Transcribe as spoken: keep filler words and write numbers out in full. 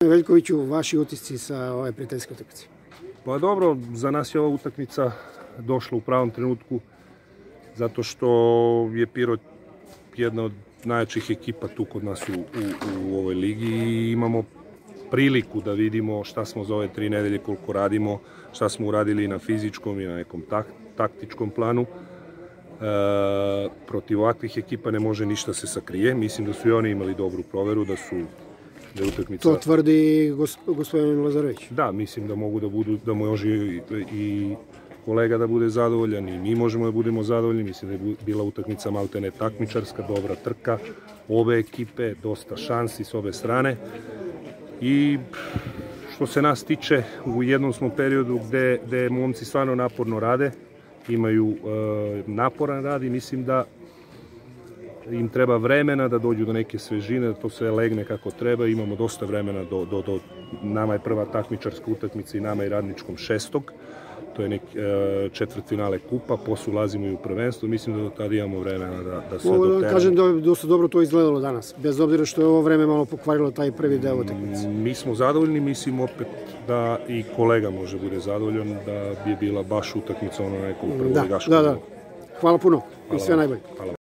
Veljkoviću, vaši utisci sa ove prijateljske utakmice? Pa dobro, za nas je ova utakmica došla u pravom trenutku zato što je Pirot jedna od najjačih ekipa tu kod nas u, u, u ovoj ligi i imamo priliku da vidimo šta smo za ove tri nedelje koliko radimo, šta smo uradili na fizičkom i na nekom tak, taktičkom planu. E, protiv ovakvih ekipa ne može ništa se sakrije. Mislim da su i oni imali dobru proveru, da su da je utakmica... To tvrdi gos, gospodin Lazarević. Da, mislim da mogu da budu, da može i, i kolega da bude zadovoljan i mi možemo da budemo zadovoljni. Mislim da je bila utakmica maltene takmičarska, dobra trka, obe ekipe, dosta šansi s obe strane. I što se nas tiče, u jednom smo periodu gde, gde momci stvarno naporno rade, imaju e, naporan rad i mislim da im treba vremena da dođu do neke svežine, da to sve legne kako treba. Imamo dosta vremena, do, do, do, nama je prva takmičarska utakmica i nama i Radničkom šestog. To je neki e, četvrtfinale kupa, posle ulazimo i u prvenstvo. Mislim da do tada imamo vremena da, da sve Mogu doteramo. da kažem da je dosta dobro to izgledalo danas, bez obzira što je ovo vreme malo pokvarilo taj prvi deo utakmice. Mi smo zadovoljni, mislim opet da i kolega može bude zadovoljan, da bi bila baš utakmica ono nekom prvoligaškom. Da, da, da. Hvala puno i sve najbolje. Hvala.